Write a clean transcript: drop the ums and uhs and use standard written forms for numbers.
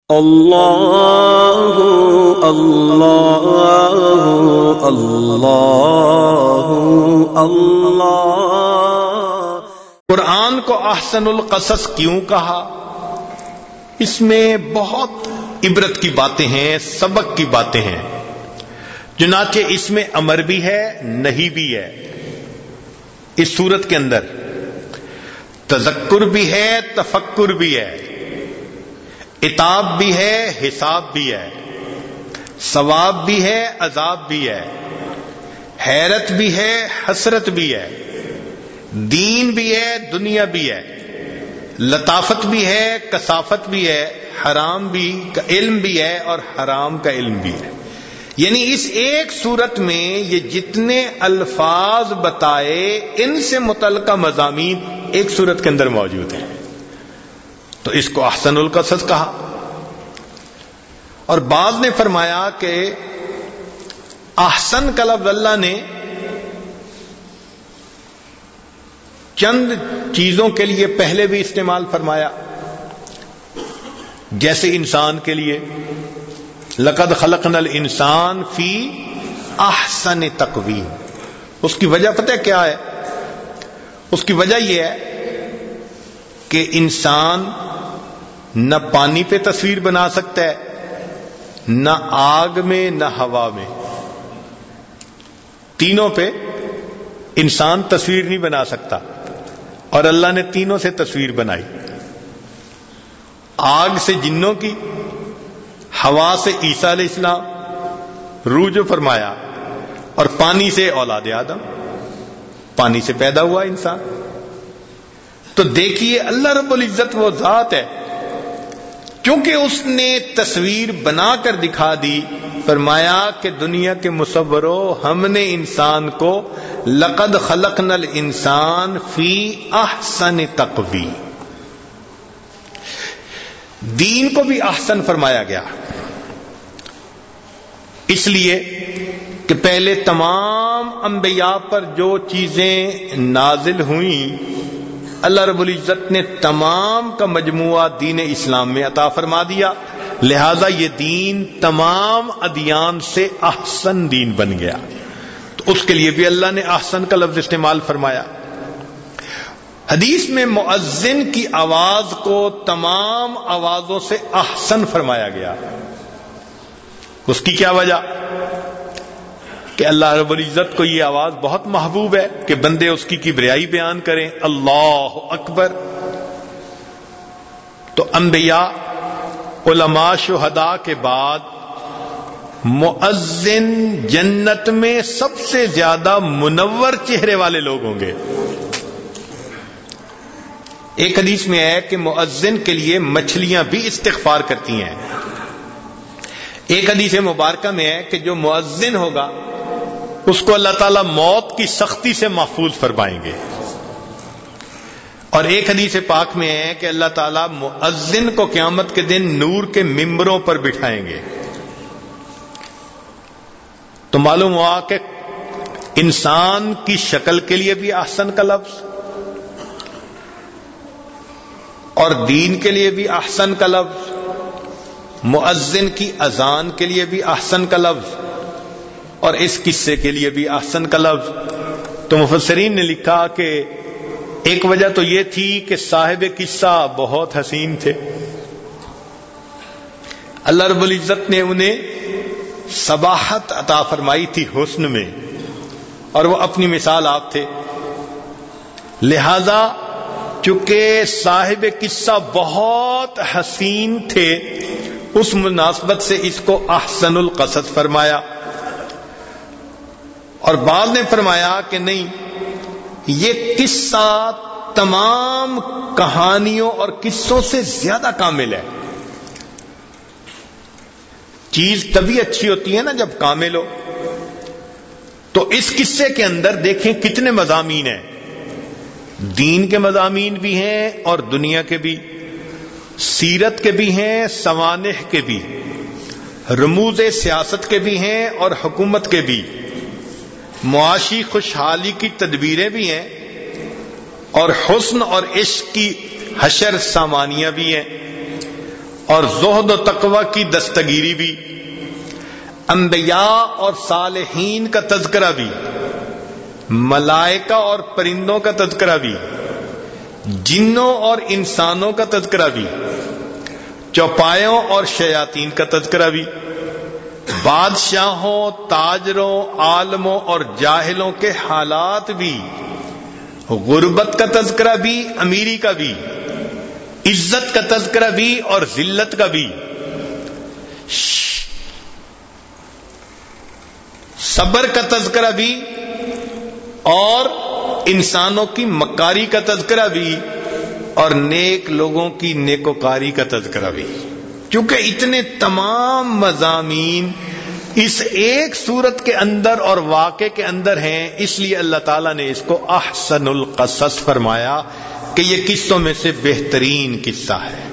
اللہ اللہ اللہ اللہ۔ قرآن کو احسن القصص کیوں کہا؟ اس میں بہت عبرت کی باتیں ہیں، سبق کی باتیں ہیں، چنانچہ اس میں امر بھی ہے، نہی بھی ہے۔ اس صورت کے اندر تذکر بھی ہے، تفکر بھی ہے، عتاب بھی ہے، حساب بھی ہے، ثواب بھی ہے، عذاب بھی ہے، حیرت بھی ہے، حسرت بھی ہے، دین بھی ہے، دنیا بھی ہے، لطافت بھی ہے، کثافت بھی ہے، حرام بھی کا علم بھی ہے اور حرام کا علم بھی ہے۔ یعنی اس ایک صورت میں یہ جتنے الفاظ بتائے، ان سے متعلقہ مضامین ایک صورت کے اندر موجود ہیں، تو اس کو احسن القصص کہا۔ اور بعض نے فرمایا کہ احسن کا لفظ اللہ نے چند چیزوں کے لیے پہلے بھی استعمال فرمایا، جیسے انسان کے لیے لقد خلقنا الانسان فی احسن تقویم۔ اس کی وجہ پتہ کیا ہے؟ اس کی وجہ یہ ہے کہ انسان نہ پانی پہ تصویر بنا سکتا ہے، نہ آگ میں، نہ ہوا میں، تینوں پہ انسان تصویر نہیں بنا سکتا، اور اللہ نے تینوں سے تصویر بنائی، آگ سے جنوں کی، ہوا سے عیسیٰ علیہ السلام، روح جو فرمایا، اور پانی سے اولاد آدم، پانی سے پیدا ہوا انسان۔ تو دیکھیے اللہ رب العزت وہ ذات ہے، کیونکہ اس نے تصویر بنا کر دکھا دی، فرمایا کہ دنیا کے مصورو، ہم نے انسان کو لقد خلقنا الانسان فی احسن تقویم۔ دین کو بھی احسن فرمایا گیا، اس لیے کہ پہلے تمام انبیاء پر جو چیزیں نازل ہوئیں، اللہ رب العزت نے تمام کا مجموعہ دین اسلام میں عطا فرما دیا، لہذا یہ دین تمام ادیان سے احسن دین بن گیا، تو اس کے لیے بھی اللہ نے احسن کا لفظ استعمال فرمایا۔ حدیث میں مؤذن کی آواز کو تمام آوازوں سے احسن فرمایا گیا۔ اس کی کیا وجہ؟ کہ اللہ رب العزت کو یہ آواز بہت محبوب ہے کہ بندے اس کی کبریائی بیان کریں، اللہ اکبر۔ تو انبیاء، علماء، شہداء کے بعد مؤذن جنت میں سب سے زیادہ منور چہرے والے لوگ ہوں گے۔ ایک حدیث میں ہے کہ مؤذن کے لیے مچھلیاں بھی استغفار کرتی ہیں۔ ایک حدیث مبارکہ میں ہے کہ جو مؤذن ہوگا اس کو اللہ تعالیٰ موت کی سختی سے محفوظ فرمائیں گے، اور ایک حدیث پاک میں ہے کہ اللہ تعالیٰ مؤذن کو قیامت کے دن نور کے ممبروں پر بٹھائیں گے۔ تو معلوم ہوا کہ انسان کی شکل کے لیے بھی احسن کا لفظ، اور دین کے لیے بھی احسن کا لفظ، مؤذن کی اذان کے لیے بھی احسن کا لفظ، اور اس قصے کے لیے بھی احسن کا لفظ۔ تو مفسرین نے لکھا کہ ایک وجہ تو یہ تھی کہ صاحب قصہ بہت حسین تھے، اللہ رب العزت نے انہیں صباحت عطا فرمائی تھی حسن میں، اور وہ اپنی مثال آپ تھے، لہذا چونکہ صاحب قصہ بہت حسین تھے، اس مناسبت سے اس کو احسن القصص فرمایا۔ اور بعض نے فرمایا کہ نہیں، یہ قصہ تمام کہانیوں اور قصوں سے زیادہ کامل ہے۔ چیز تبھی اچھی ہوتی ہے نا جب کامل ہو۔ تو اس قصے کے اندر دیکھیں کتنے مضامین ہیں، دین کے مضامین بھی ہیں اور دنیا کے بھی، سیرت کے بھی ہیں، سوانح کے بھی، رموز سیاست کے بھی ہیں اور حکومت کے بھی، معاشی خوشحالی کی تدبیریں بھی ہیں، اور حسن اور عشق کی حشر سامانیاں بھی ہیں، اور زہد و تقوی کی دستگیری بھی، انبیاء اور صالحین کا تذکرہ بھی، ملائکہ اور پرندوں کا تذکرہ بھی، جنوں اور انسانوں کا تذکرہ بھی، چوپایوں اور شیاطین کا تذکرہ بھی، بادشاہوں، تاجروں، عالموں اور جاہلوں کے حالات بھی، غربت کا تذکرہ بھی، امیری کا بھی، عزت کا تذکرہ بھی اور ذلت کا بھی، صبر کا تذکرہ بھی اور انسانوں کی مکاری کا تذکرہ بھی اور نیک لوگوں کی نیکوکاری کا تذکرہ بھی۔ چونکہ اتنے تمام مضامین اس ایک سورت کے اندر اور واقعے کے اندر ہیں، اس لیے اللہ تعالیٰ نے اس کو احسن القصص فرمایا کہ یہ قصوں میں سے بہترین قصہ ہے۔